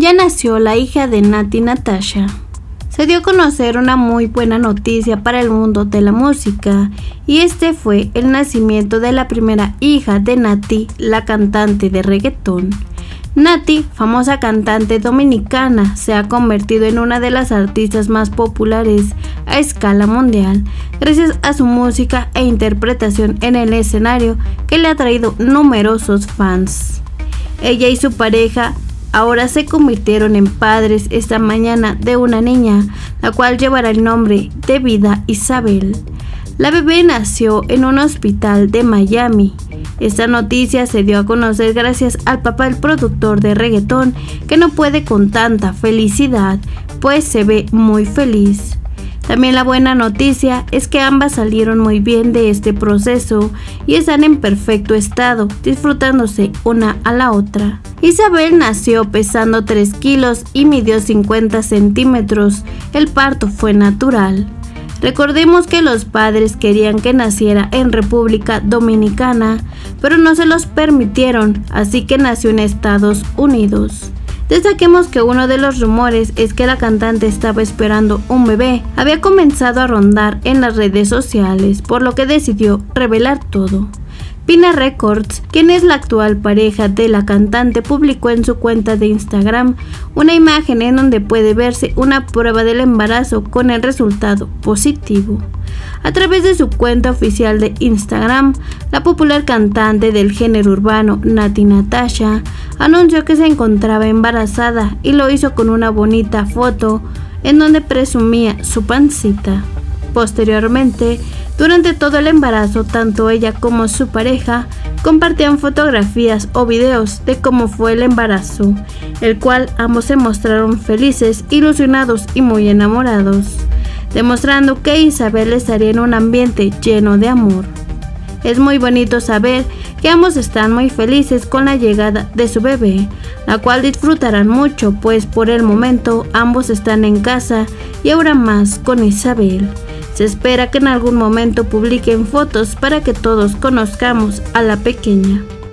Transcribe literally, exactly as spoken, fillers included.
ya nació la hija de Nati Natasha. Se dio a conocer una muy buena noticia para el mundo de la música, y este fue el nacimiento de la primera hija de Nati, la cantante de reggaetón. Nati, famosa cantante dominicana, se ha convertido en una de las artistas más populares a escala mundial, gracias a su música e interpretación en el escenario que le ha traído numerosos fans. Ella y su pareja ahora se convirtieron en padres esta mañana de una niña, la cual llevará el nombre de Vida Isabel. La bebé nació en un hospital de Miami. Esta noticia se dio a conocer gracias al papá del productor de reggaetón, que no puede con tanta felicidad, pues se ve muy feliz. También la buena noticia es que ambas salieron muy bien de este proceso y están en perfecto estado, disfrutándose una a la otra. Isabel nació pesando tres kilos y midió cincuenta centímetros. El parto fue natural. Recordemos que los padres querían que naciera en República Dominicana, pero no se los permitieron, así que nació en Estados Unidos. Destaquemos que uno de los rumores es que la cantante estaba esperando un bebé. Había comenzado a rondar en las redes sociales, por lo que decidió revelar todo. Pina Records, quien es la actual pareja de la cantante, publicó en su cuenta de Instagram una imagen en donde puede verse una prueba del embarazo con el resultado positivo. A través de su cuenta oficial de Instagram, la popular cantante del género urbano Nati Natasha anunció que se encontraba embarazada y lo hizo con una bonita foto en donde presumía su pancita. Posteriormente, durante todo el embarazo, tanto ella como su pareja compartían fotografías o videos de cómo fue el embarazo, el cual ambos se mostraron felices, ilusionados y muy enamorados, demostrando que Isabel estaría en un ambiente lleno de amor. Es muy bonito saber que ambos están muy felices con la llegada de su bebé, la cual disfrutarán mucho, pues por el momento ambos están en casa y ahora más con Isabel. Se espera que en algún momento publiquen fotos para que todos conozcamos a la pequeña.